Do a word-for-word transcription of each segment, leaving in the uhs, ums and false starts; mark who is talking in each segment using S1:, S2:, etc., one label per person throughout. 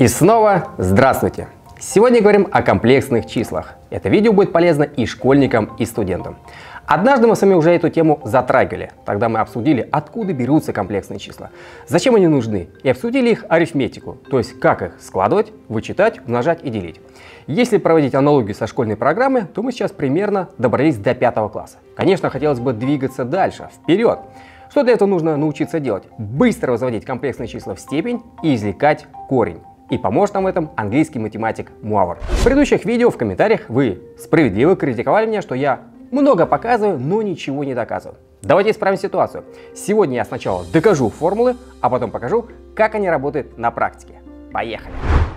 S1: И снова здравствуйте! Сегодня говорим о комплексных числах. Это видео будет полезно и школьникам, и студентам. Однажды мы с вами уже эту тему затрагивали. Тогда мы обсудили, откуда берутся комплексные числа, зачем они нужны, и обсудили их арифметику, то есть как их складывать, вычитать, умножать и делить. Если проводить аналогию со школьной программой, то мы сейчас примерно добрались до пятого класса. Конечно, хотелось бы двигаться дальше, вперед. Что для этого нужно научиться делать? Быстро возводить комплексные числа в степень и извлекать корень. И поможет нам в этом английский математик Муавр. В предыдущих видео в комментариях вы справедливо критиковали меня, что я много показываю, но ничего не доказываю. Давайте исправим ситуацию. Сегодня я сначала докажу формулы, а потом покажу, как они работают на практике. Поехали!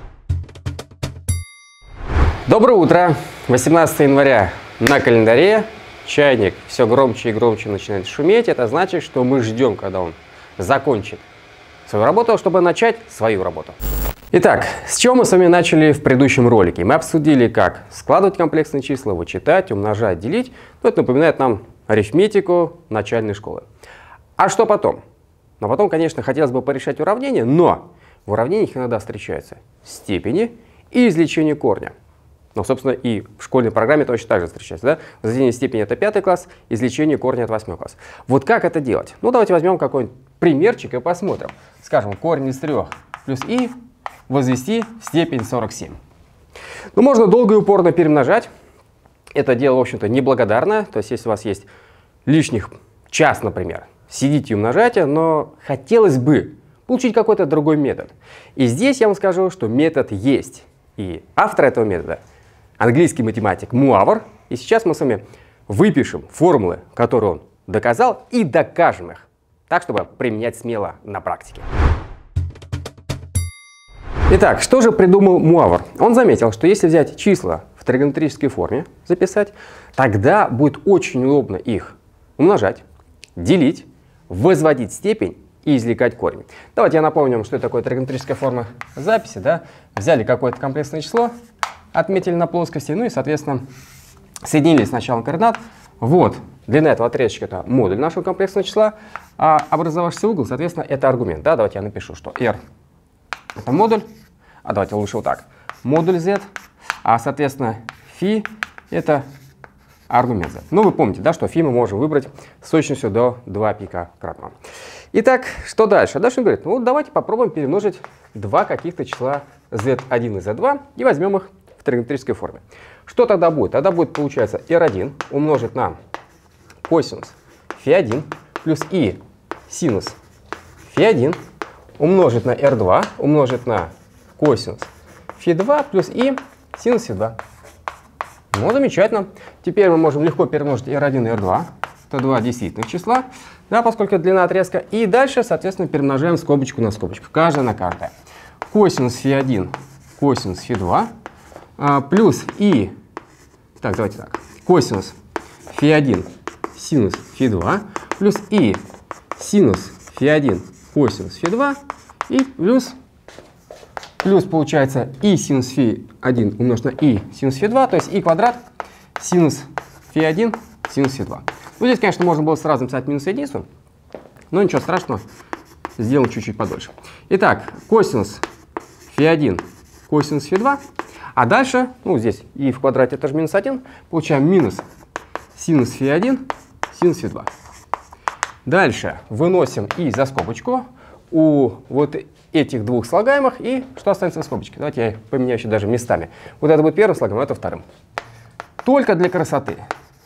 S1: Доброе утро! восемнадцатое января на календаре. Чайник все громче и громче начинает шуметь. Это значит, что мы ждем, когда он закончит свою работу, чтобы начать свою работу. Итак, с чего мы с вами начали в предыдущем ролике? Мы обсудили, как складывать комплексные числа, вычитать, умножать, делить. Ну, это напоминает нам арифметику начальной школы. А что потом? Ну, потом, конечно, хотелось бы порешать уравнения, но в уравнениях иногда встречаются степени и извлечение корня. Ну, собственно, и в школьной программе точно так же встречается. Да? Возведение степени — это пятый класс, извлечение корня — это восьмой класс. Вот как это делать? Ну, давайте возьмем какой-нибудь примерчик и посмотрим. Скажем, корень из трех плюс и возвести в степень сорок семь. Ну, можно долго и упорно перемножать. Это дело, в общем-то, неблагодарное. То есть, если у вас есть лишних час, например, сидите и умножайте, но хотелось бы получить какой-то другой метод. И здесь я вам скажу, что метод есть. И автор этого метода — английский математик Муавр. И сейчас мы с вами выпишем формулы, которые он доказал, и докажем их, так, чтобы применять смело на практике. Итак, что же придумал Муавр? Он заметил, что если взять числа в тригонометрической форме, записать, тогда будет очень удобно их умножать, делить, возводить степень и извлекать корень. Давайте я напомню, что это такое тригонометрическая форма записи. Да? Взяли какое-то комплексное число, отметили на плоскости, ну и, соответственно, соединили с началом координат. Вот, длина этого отрезочка — это модуль нашего комплексного числа, а образовавшийся угол, соответственно, это аргумент. Да? Давайте я напишу, что r — это модуль, а давайте лучше вот так, модуль z, а, соответственно, φ — это аргумент z. Ну, вы помните, да, что φ мы можем выбрать с точностью до два пика кратного. Итак, что дальше? Дальше он говорит, ну, давайте попробуем перемножить два каких-то числа зет один и зет два и возьмем их в тригонометрической форме. Что тогда будет? Тогда будет, получается, эр один умножить на косинус φ один плюс и синус φ один умножить на эр два, умножить на косинус φ два плюс и синус φ два. Ну, замечательно. Теперь мы можем легко перемножить эр один и эр два. Это два действительных числа, да, поскольку длина отрезка. И дальше, соответственно, перемножаем скобочку на скобочку. Каждая на каждое. Косинус φ один, косинус φ два, а, плюс и... Так, давайте так. Косинус φ один, синус φ два, плюс и синус φ один, косинус φ два, и плюс, плюс получается и синус φ один умножить на и синус φ два, то есть и квадрат синус φ один синус φ два. Ну, здесь, конечно, можно было сразу написать минус единицу, но ничего страшного, сделаем чуть-чуть подольше. Итак, косинус φ один косинус φ два, а дальше, ну, здесь и в квадрате это же минус один, получаем минус синус φ один синус φ два. Дальше выносим и за скобочку у вот этих двух слагаемых, и что останется в скобочке? Давайте я их поменяю еще даже местами. Вот это будет первым слагаемым, а это вторым. Только для красоты.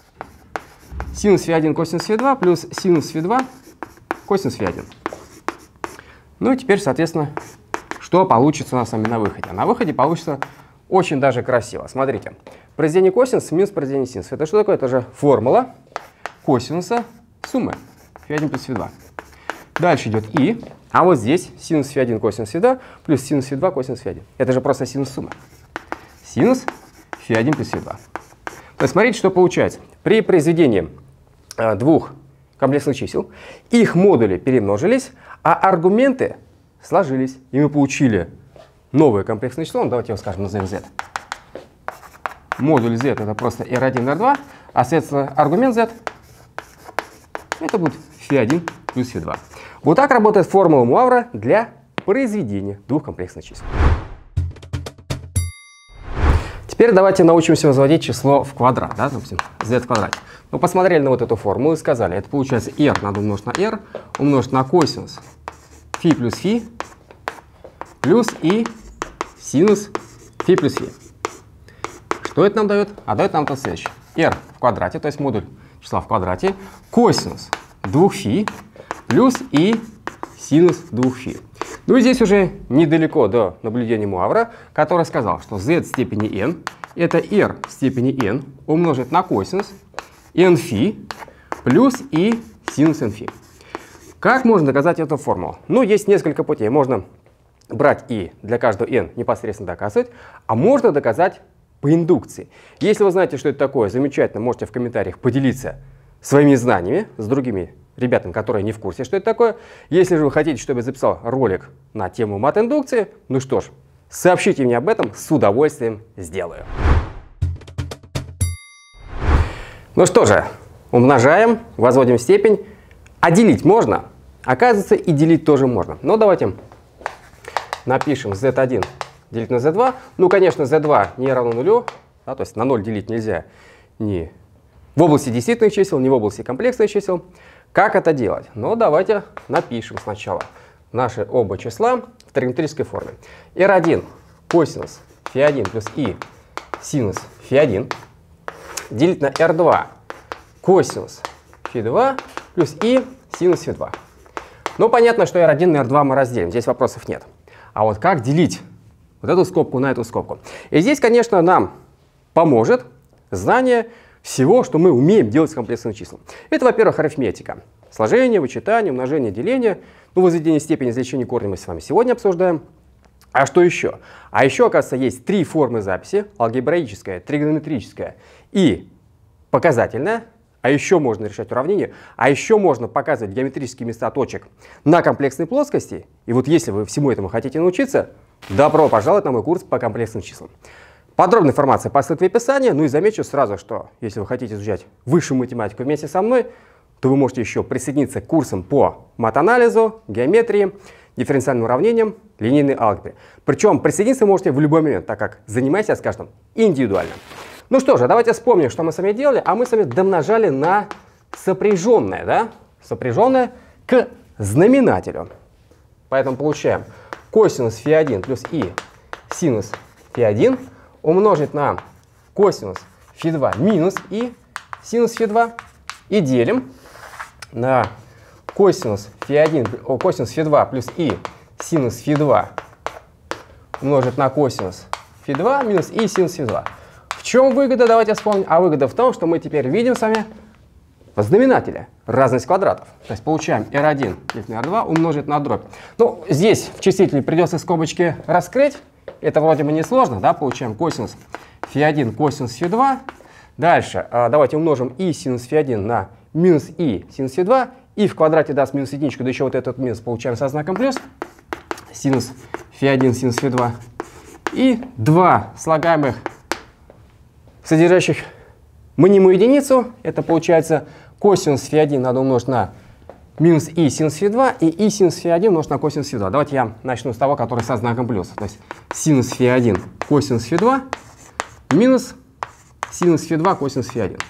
S1: Синус φ один косинус φ два плюс синус φ два косинус φ один. Ну и теперь, соответственно, что получится у нас с вами на выходе? На выходе получится очень даже красиво. Смотрите, произведение косинуса минус произведение синуса. Это что такое? Это же формула косинуса суммы φ один плюс φ два. Дальше идет и, а вот здесь синус φ один косинус φ два плюс синус φ два косинус φ один. Это же просто синус суммы. Синус φ один плюс φ два. То есть смотрите, что получается. При произведении э, двух комплексных чисел их модули перемножились, а аргументы сложились. И мы получили новое комплексное число. Ну, давайте его, скажем, назовем z. Модуль z — это просто эр один, эр два, а, соответственно, аргумент z — это будет φ один плюс φ два. Вот так работает формула Муавра для произведения двух комплексных чисел. Теперь давайте научимся возводить число в квадрат, да, допустим, z в квадрате. Мы посмотрели на вот эту формулу и сказали, это получается r надо умножить на r, умножить на косинус φ плюс φ, плюс и синус φ плюс φ. Что это нам дает? А дает нам то следующее. r в квадрате, то есть модуль числа в квадрате, косинус два φ плюс и синус два φ. Ну и здесь уже недалеко до наблюдения Муавра, который сказал, что z в степени n это r в степени n умножить на косинус nφ плюс и синус nφ. Как можно доказать эту формулу? Ну, есть несколько путей. Можно брать и для каждого n непосредственно доказывать, а можно доказать по индукции. Если вы знаете, что это такое, замечательно, можете в комментариях поделиться своими знаниями с другими ребятам, которые не в курсе, что это такое. Если же вы хотите, чтобы я записал ролик на тему мат-индукции, ну что ж, сообщите мне об этом, с удовольствием сделаю. Ну что же, умножаем, возводим в степень. А делить можно? Оказывается, и делить тоже можно. Но давайте напишем зет один делить на зет два. Ну, конечно, зет два не равно нулю, да, то есть на ноль делить нельзя ни в области действительных чисел, ни в области комплексных чисел. Как это делать? Ну, давайте напишем сначала наши оба числа в тригонометрической форме. эр один косинус фи один плюс и синус фи один делить на эр два косинус фи два плюс и синус фи два. Ну, понятно, что эр один на эр два мы разделим, здесь вопросов нет. А вот как делить вот эту скобку на эту скобку? И здесь, конечно, нам поможет знание всего, что мы умеем делать с комплексными числами. Это, во-первых, арифметика. Сложение, вычитание, умножение, деление. Ну, возведение степени, извлечение корня мы с вами сегодня обсуждаем. А что еще? А еще, оказывается, есть три формы записи. Алгебраическая, тригонометрическая и показательная. А еще можно решать уравнения. А еще можно показывать геометрические места точек на комплексной плоскости. И вот если вы всему этому хотите научиться, добро пожаловать на мой курс по комплексным числам. Подробная информация по ссылке в описании. Ну и замечу сразу, что если вы хотите изучать высшую математику вместе со мной, то вы можете еще присоединиться к курсам по мат-анализу, геометрии, дифференциальным уравнениям, линейной алгебре. Причем присоединиться вы можете в любой момент, так как занимаюсь я с каждым индивидуально. Ну что же, давайте вспомним, что мы с вами делали. А мы с вами домножали на сопряженное, да? Сопряженное к знаменателю. Поэтому получаем косинус фи один плюс и синус фи один умножить на косинус фи два минус и синус фи два и делим на косинус фи один, о, косинус фи два плюс и синус фи два умножить на косинус фи два минус и синус фи два. В чем выгода? Давайте вспомним. А выгода в том, что мы теперь видим с вами в знаменателе разность квадратов. То есть получаем эр один делить на эр два умножить на дробь. Ну, здесь в числителе придется скобочки раскрыть. Это вроде бы несложно, да? Получаем косинус фи один косинус фи два. Дальше а, давайте умножим и синус фи один на минус и синус фи два. И в квадрате даст минус единичку, да еще вот этот минус получаем со знаком плюс. Синус фи один синус фи два. И два слагаемых, содержащих мнимую единицу. Это получается косинус фи один надо умножить на минус и синус фи два, и и синус фи один умножить на косинус фи два. Давайте я начну с того, который со знаком плюс. То есть синус фи один косинус фи два минус синус фи два косинус фи один.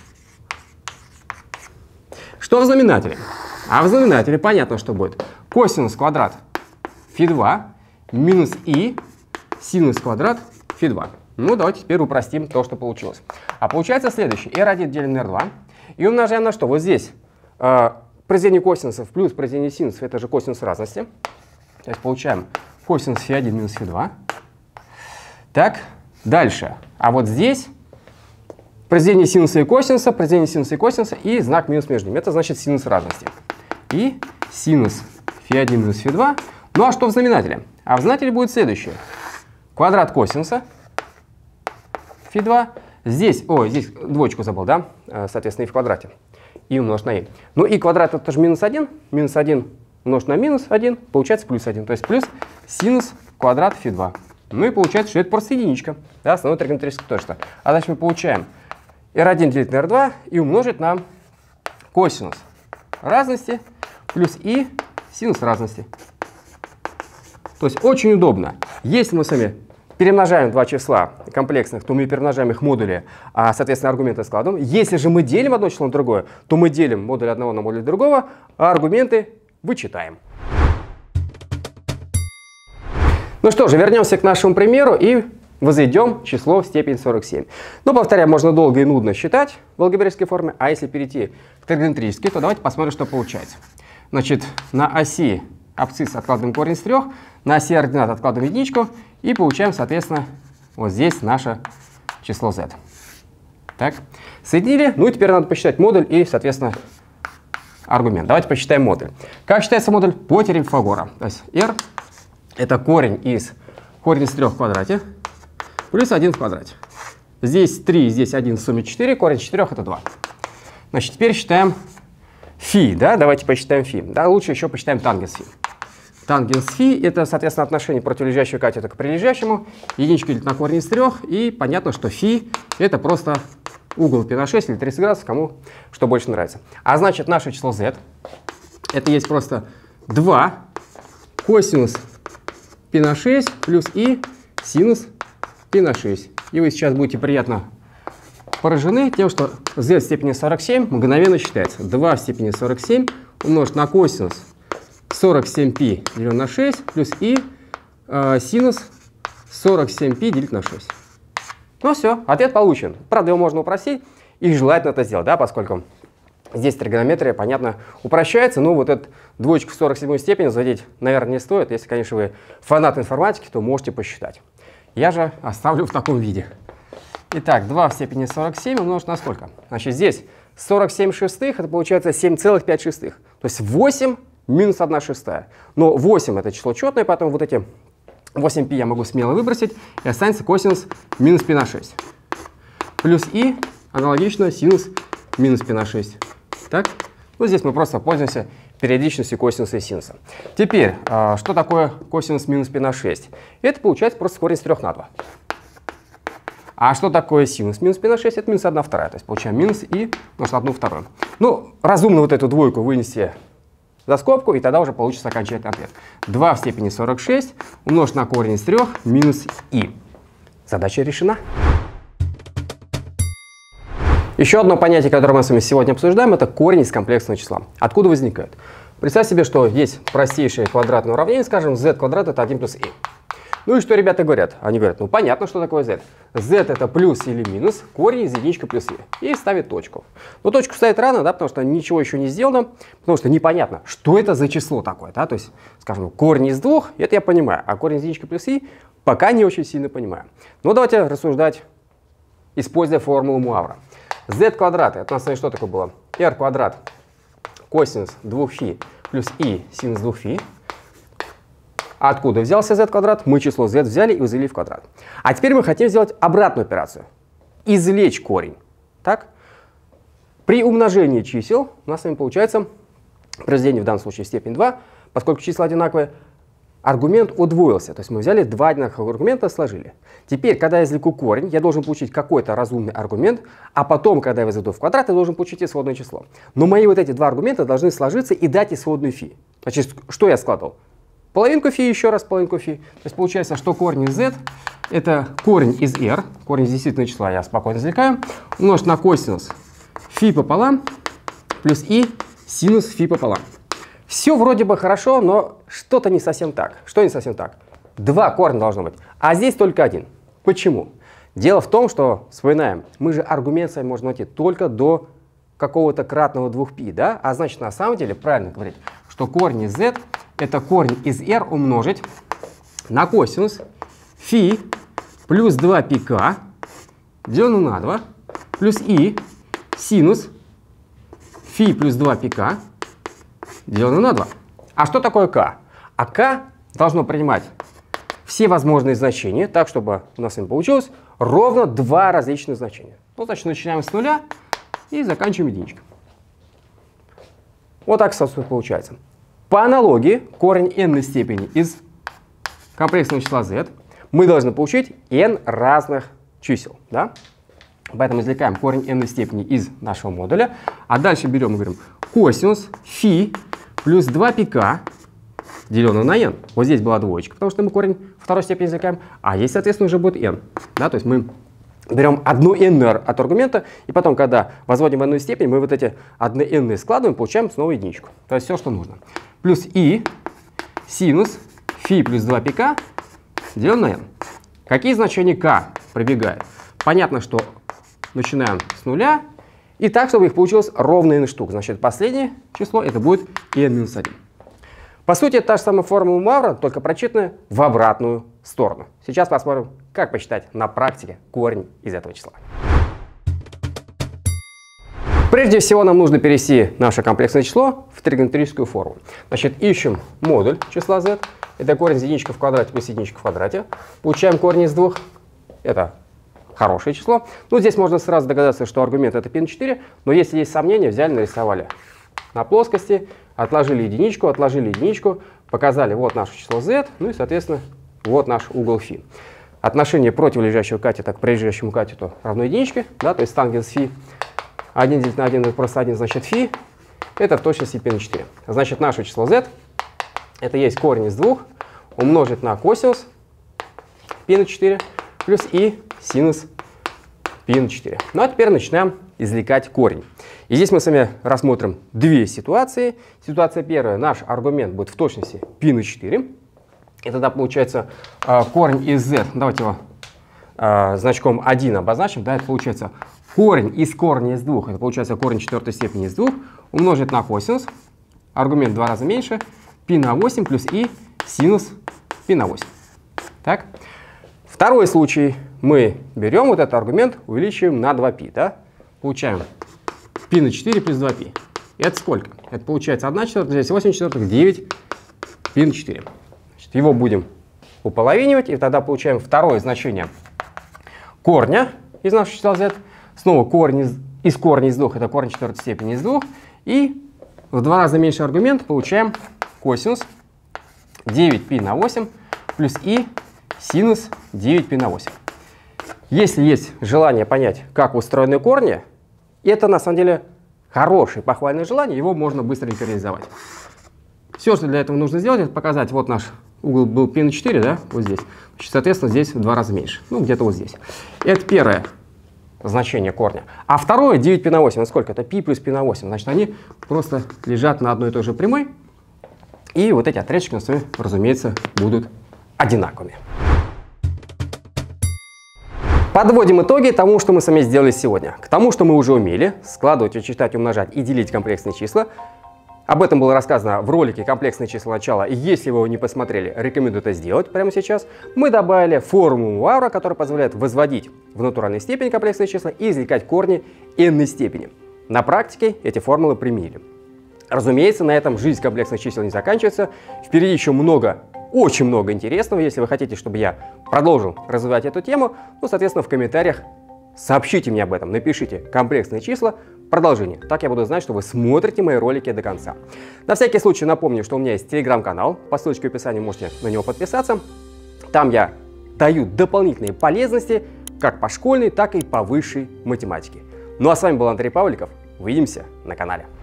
S1: Что в знаменателе? А в знаменателе понятно, что будет. Косинус квадрат фи два минус и синус квадрат фи два. Ну, давайте теперь упростим то, что получилось. А получается следующее. эр один делим на эр два. И умножаем на что? Вот здесь э, произведение косинусов плюс произведение синусов, это же косинус разности. То есть получаем косинус фи один минус фи два. Так, дальше. А вот здесь произведение синуса и косинуса, произведение синуса и косинуса и знак минус между ними. Это значит синус разности. И синус фи один минус фи два. Ну а что в знаменателе? А в знаменателе будет следующее. Квадрат косинуса фи два. Здесь, о, здесь двоечку забыл, да? Соответственно, и в квадрате. И умножить на и. Ну и квадрат это же минус один. Минус один умножить на минус один. Получается плюс один. То есть плюс синус квадрат фи два. Ну и получается, что это просто единичка. Да, основное тригонометрическое точно. А дальше мы получаем эр один делить на эр два и умножить на косинус разности плюс и синус разности. То есть очень удобно. Если мы с вами перемножаем два числа комплексных, то мы перемножаем их модули, а, соответственно, аргументы складываем. Если же мы делим одно число на другое, то мы делим модуль одного на модуль другого, а аргументы вычитаем. Ну что же, вернемся к нашему примеру и возведем число в степень сорок семь. Ну, повторяю, можно долго и нудно считать в алгебраической форме, а если перейти к тригонометрической, то давайте посмотрим, что получается. Значит, на оси абсцисс откладываем корень из трех, на оси ординат откладываем единичку и получаем, соответственно, вот здесь наше число z. Так, соединили. Ну и теперь надо посчитать модуль и, соответственно, аргумент. Давайте посчитаем модуль. Как считается модуль? По теореме Пифагора. То есть r это корень из корень из трех в квадрате плюс один в квадрате. Здесь три, здесь один, в сумме четыре, корень из четырех это два. Значит, теперь считаем фи, да, давайте посчитаем фи. Да, лучше еще посчитаем тангенс фи. Тангенс фи это, соответственно, отношение противолежащего катета к прилежащему. Единичка делит на корень из трех, и понятно, что фи это просто угол π на шесть или тридцать градусов, кому что больше нравится. А значит, наше число z это есть просто два косинус π на шесть плюс и синус π на шесть. И вы сейчас будете приятно поражены тем, что z в степени сорок семь мгновенно считается. два в степени сорок семь умножить на косинус сорок семь π делить на шесть плюс и э, синус сорок семь π делить на шесть. Ну все, ответ получен. Правда, его можно упростить и желательно это сделать, да, поскольку здесь тригонометрия, понятно, упрощается. Но вот эту двоечку в сорок седьмую степень заводить, наверное, не стоит. Если, конечно, вы фанат информатики, то можете посчитать. Я же оставлю в таком виде. Итак, два в степени сорок семь умножить на сколько? Значит, здесь сорок семь шестых, это получается семь целых пять шестых. То есть восемь минус одна шестая. Но восемь это число четное, поэтому вот эти восемь π я могу смело выбросить, и останется косинус минус π на шесть. Плюс и аналогично синус минус π на шесть. Так? Ну, здесь мы просто пользуемся периодичностью косинуса и синуса. Теперь, что такое косинус минус π на шесть? Это получается просто корень из трех на два. А что такое синус минус π на шесть? Это минус одна вторая. То есть получаем минус и может одну вторую. Ну, разумно вот эту двойку вынести за скобку, и тогда уже получится окончательный ответ. два в степени сорок шесть умножить на корень из трех минус и. Задача решена. Еще одно понятие, которое мы с вами сегодня обсуждаем, это корень из комплексного числа. Откуда возникает? Представь себе, что есть простейшее квадратное уравнение, скажем, z квадрат это один плюс i. Ну и что ребята говорят? Они говорят, ну понятно, что такое z. z это плюс или минус корень из единичка плюс i. И ставит точку. Но точку ставить рано, да, потому что ничего еще не сделано, потому что непонятно, что это за число такое. Да? То есть, скажем, корень из двух, это я понимаю, а корень из единичка плюс i пока не очень сильно понимаю. Но давайте рассуждать, используя формулу Муавра. z квадрат, это у нас что такое было? R квадрат косинус двух φ плюс i синус двух φ. А откуда взялся z квадрат? Мы число z взяли и возвели в квадрат. А теперь мы хотим сделать обратную операцию. Извлечь корень. Так? При умножении чисел у нас с вами получается произведение в данном случае степень два, поскольку числа одинаковые, аргумент удвоился. То есть мы взяли два одинаковых аргумента, сложили. Теперь, когда я извлеку корень, я должен получить какой-то разумный аргумент, а потом, когда я возведу в квадрат, я должен получить исходное число. Но мои вот эти два аргумента должны сложиться и дать исходную φ. Значит, что я складывал? Половинку φ, еще раз половинку φ. То есть получается, что корень из z это корень из r, корень из действительного числа я спокойно извлекаю, умножить на косинус φ пополам плюс и синус φ пополам. Все вроде бы хорошо, но что-то не совсем так. Что не совсем так? Два корня должно быть, а здесь только один. Почему? Дело в том, что, вспоминаем, мы же аргумент с вами можем найти только до какого-то кратного двух π, да? А значит, на самом деле, правильно говорить, что корень из z это корень из r умножить на косинус φ плюс два πk деленное на два плюс и синус φ плюс два πk деленное на два. А что такое k? А k должно принимать все возможные значения, так, чтобы у нас с вами получилось ровно два различных значения. Ну, значит, начинаем с нуля и заканчиваем единичкой. Вот так, собственно, получается. По аналогии, корень n степени из комплексного числа z мы должны получить n разных чисел. Да? Поэтому извлекаем корень n степени из нашего модуля. А дальше берем и говорим косинус φ плюс два πk деленное на n. Вот здесь была двоечка, потому что мы корень в второй степени извлекаем, а здесь, соответственно, уже будет n. Да, то есть мы берем одну n от аргумента, и потом, когда возводим в n степень, мы вот эти одни n складываем, получаем снова единичку. То есть все, что нужно. Плюс и синус φ плюс два пи к делим на n. Какие значения k пробегают? Понятно, что начинаем с нуля, и так, чтобы их получилось ровно n штук. Значит, последнее число это будет n минус один. По сути, это та же самая формула Муавра, только прочитанная в обратную сторону. Сейчас посмотрим, как посчитать на практике корень из этого числа. Прежде всего, нам нужно перевести наше комплексное число в тригонометрическую форму. Значит, ищем модуль числа z. Это корень из единичка в квадрате плюс единичка в квадрате. Получаем корень из двух. Это хорошее число. Ну, здесь можно сразу догадаться, что аргумент это π на четыре. Но если есть сомнения, взяли, нарисовали на плоскости, отложили единичку, отложили единичку, показали вот наше число z, ну и, соответственно, вот наш угол φ. Отношение противолежащего катета к прилежащему катету равно единичке, да, то есть тангенс φ. один делить на один это просто один, значит φ. Это в точности π на четыре. Значит, наше число z это есть корень из двух умножить на косинус π на четыре плюс и синус π на четыре. Ну а теперь начинаем извлекать корень. И здесь мы с вами рассмотрим две ситуации. Ситуация первая. Наш аргумент будет в точности π на четыре. И тогда получается э, корень из z. Давайте его э, значком один обозначим. Да, это получается корень из корня из двух. Это получается корень четвертой степени из двух умножить на косинус. Аргумент в два раза меньше. π на восемь плюс и синус π на восемь. Так. Второй случай. Мы берем вот этот аргумент, увеличиваем на два π. Да? Получаем π на четыре плюс два π. Это сколько? Это получается одна четвертая, здесь восемь четвертых, девять π на четыре. Значит, его будем уполовинивать, и тогда получаем второе значение корня из нашего числа z. Снова корень из, из корня из двух, это корень четвертой степени из двух. И в два раза меньше аргумент получаем косинус девять π на восемь плюс и синус девять π на восемь. Если есть желание понять, как устроены корни, это на самом деле хорошее, похвальное желание, его можно быстренько реализовать. Все, что для этого нужно сделать, это показать, вот наш угол был π на четыре, да, вот здесь. Значит, соответственно, здесь в два раза меньше, ну где-то вот здесь. Это первое значение корня. А второе, девять π на восемь, это сколько? Это π плюс π на восемь. Значит, они просто лежат на одной и той же прямой, и вот эти отрезки у нас, разумеется, будут одинаковыми. Подводим итоги тому, что мы с вами сделали сегодня. К тому, что мы уже умели складывать, вычитать, умножать и делить комплексные числа. Об этом было рассказано в ролике «Комплексные числа начала». И если вы его не посмотрели, рекомендую это сделать прямо сейчас. Мы добавили формулу Муавра, которая позволяет возводить в натуральной степени комплексные числа и извлекать корни n степени. На практике эти формулы применили. Разумеется, на этом жизнь комплексных чисел не заканчивается. Впереди еще много, очень много интересного. Если вы хотите, чтобы я продолжил развивать эту тему, ну, соответственно, в комментариях сообщите мне об этом. Напишите «Комплексные числа», продолжение. Так я буду знать, что вы смотрите мои ролики до конца. На всякий случай напомню, что у меня есть телеграм-канал. По ссылочке в описании можете на него подписаться. Там я даю дополнительные полезности как по школьной, так и по высшей математике. Ну а с вами был Андрей Павликов. Увидимся на канале.